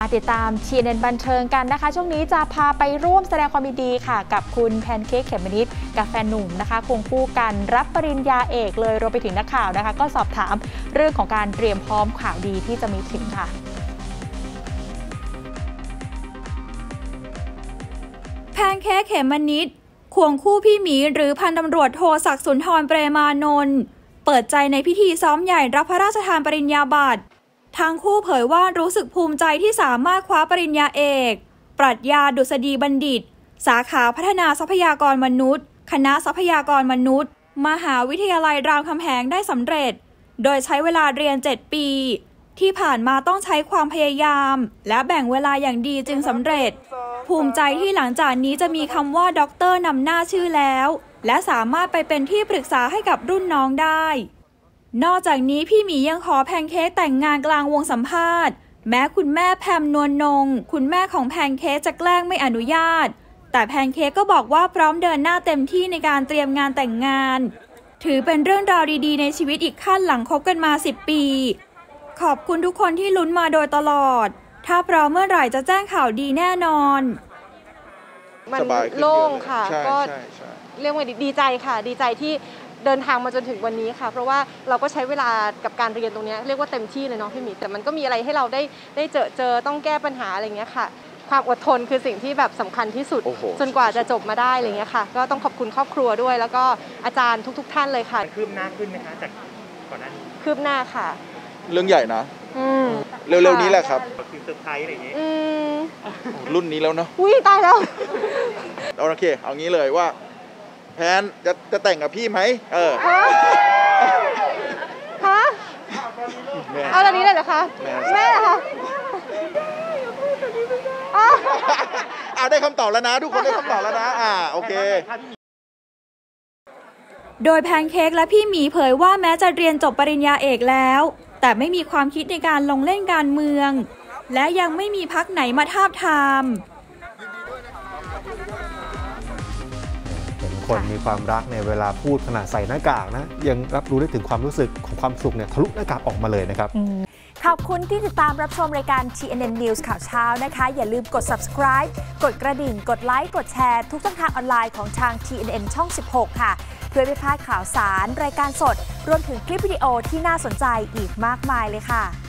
ติดตาม TNN บันเทิงกันนะคะช่วงนี้จะพาไปร่วมแสดงความยินดีค่ะกับคุณแพนเค้กเขมมะนิดกับแฟนหนุ่มนะคะควงคู่กันรับปริญญาเอกเลยรวมไปถึงนักข่าวนะคะก็สอบถามเรื่องของการเตรียมพร้อมข่าวดีที่จะมีถึงค่ะแพนเค้กเขมมะนิดควงคู่พี่หมีหรือพันตำรวจโทศักดิ์สุนทร เปรมานนท์เปิดใจในพิธีซ้อมใหญ่รับพระราชทานปริญญาบัตรทั้งคู่เผยว่ารู้สึกภูมิใจที่สามารถคว้าปริญญาเอกปรัชญาดุษฎีบัณฑิตสาขาพัฒนาทรัพยากรมนุษย์คณะทรัพยากรมนุษย์มหาวิทยาลัยรามคำแหงได้สำเร็จโดยใช้เวลาเรียน7 ปีที่ผ่านมาต้องใช้ความพยายามและแบ่งเวลาอย่างดีจึงสำเร็จภูมิใจที่หลังจากนี้จะมีคำว่าด็อกเตอร์นำหน้าชื่อแล้วและสามารถไปเป็นที่ปรึกษาให้กับรุ่นน้องได้นอกจากนี้พี่หมียังขอแพนเค้กแต่งงานกลางวงสัมภาษณ์แม้คุณแม่แพมนวลนงคุณแม่ของแพนเค้กจะแกล้งไม่อนุญาตแต่แพนเค้กก็บอกว่าพร้อมเดินหน้าเต็มที่ในการเตรียมงานแต่งงานถือเป็นเรื่องราวดีๆในชีวิตอีกขั้นหลังคบกันมา10 ปีขอบคุณทุกคนที่ลุ้นมาโดยตลอดถ้าพร้อมเมื่อไหร่จะแจ้งข่าวดีแน่นอนมันโล่งค่ะก็เรียกว่าดีใจค่ะดีใจที่เดินทางมาจนถึงวันนี้ค่ะเพราะว่าเราก็ใช้เวลากับการเรียนตรงนี้เรียกว่าเต็มที่เลยเนาะพี่หมีแต่มันก็มีอะไรให้เราได้เจอต้องแก้ปัญหาอะไรเงี้ยค่ะความอดทนคือสิ่งที่แบบสำคัญที่สุดจนกว่าจะจบมาได้อะไรเงี้ยค่ะก็ต้องขอบคุณครอบครัวด้วยแล้วก็อาจารย์ทุกท่านเลยค่ะคืบหน้าขึ้นไหมคะจากก่อนหน้านี้คืบหน้าค่ะเรื่องใหญ่นะเร็วๆนี้แหละครับคือเซอร์ไพรส์อะไรอย่างเงี้ยรุ่นนี้แล้วเนาะอุ้ยตายแล้วโอเคเอางี้เลยว่าแพนจะแต่งกับพี่ไหมฮะเอาตอนนี้เลยเหรอคะแม่เหรอคะได้คำตอบแล้วนะทุกคนได้คำตอบแล้วนะโอเคโดยแพนเค้กและพี่หมีเผยว่าแม้จะเรียนจบปริญญาเอกแล้วแต่ไม่มีความคิดในการลงเล่นการเมืองและยังไม่มีพรรคไหนมาทาบทามคนมีความรักในเวลาพูดขนาดใส่หน้ากากนะยังรับรู้ได้ถึงความรู้สึกของความสุขเนี่ยทะลุหน้ากากออกมาเลยนะครับขอบคุณที่ติดตามรับชมรายการ TNN News ข่าวเช้านะคะอย่าลืมกด subscribe กดกระดิ่งกดไลค์กดแชร์ทุกช่องทางออนไลน์ของทาง TNN ช่อง 16 ค่ะเพื่อไม่พลาดข่าวสารรายการสดรวมถึงคลิปวิดีโอที่น่าสนใจอีกมากมายเลยค่ะ